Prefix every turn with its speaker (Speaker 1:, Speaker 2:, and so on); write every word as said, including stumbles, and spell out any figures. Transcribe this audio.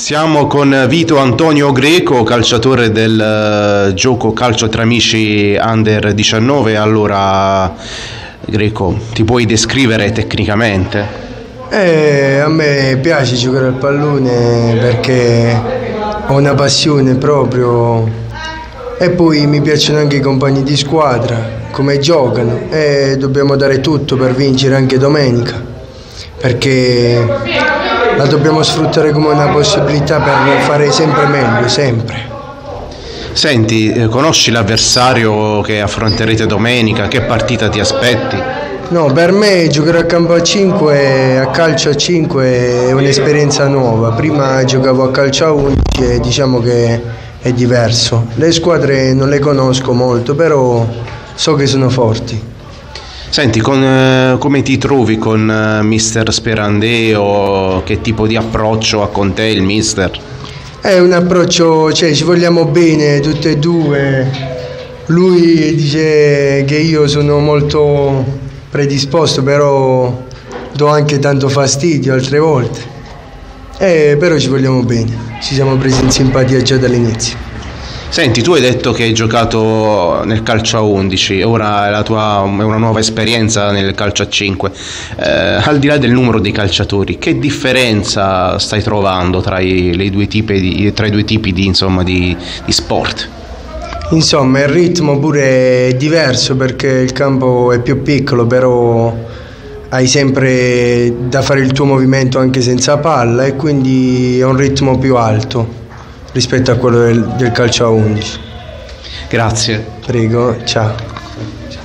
Speaker 1: Siamo con Vito Antonio Greco, calciatore del uh, gioco Calcio tra Amici Under diciannove. Allora, Greco, ti puoi descrivere tecnicamente?
Speaker 2: Eh, a me piace giocare al pallone perché ho una passione proprio, e poi mi piacciono anche i compagni di squadra, come giocano, e dobbiamo dare tutto per vincere anche domenica, perché la dobbiamo sfruttare come una possibilità per fare sempre meglio, sempre.
Speaker 1: Senti, conosci l'avversario che affronterete domenica? Che partita ti aspetti?
Speaker 2: No, per me giocare a campo a cinque, a calcio a cinque è un'esperienza nuova. Prima giocavo a calcio a undici e diciamo che è diverso. Le squadre non le conosco molto, però so che sono forti.
Speaker 1: Senti, con, eh, come ti trovi con eh, mister Sperandeo? Che tipo di approccio ha con te il mister?
Speaker 2: È un approccio, cioè ci vogliamo bene tutte e due. Lui dice che io sono molto predisposto, però do anche tanto fastidio altre volte. Eh, però ci vogliamo bene, ci siamo presi in simpatia già dall'inizio.
Speaker 1: Senti, tu hai detto che hai giocato nel calcio a undici, ora è, la tua, è una nuova esperienza nel calcio a cinque. Eh, al di là del numero dei calciatori, che differenza stai trovando tra i, le due tipi di, tra i due tipi di, insomma, di, di sport?
Speaker 2: Insomma, il ritmo pure è diverso perché il campo è più piccolo, però hai sempre da fare il tuo movimento anche senza palla e quindi è un ritmo più alto rispetto a quello del, del calcio a undici.
Speaker 1: Grazie.
Speaker 2: Prego, ciao.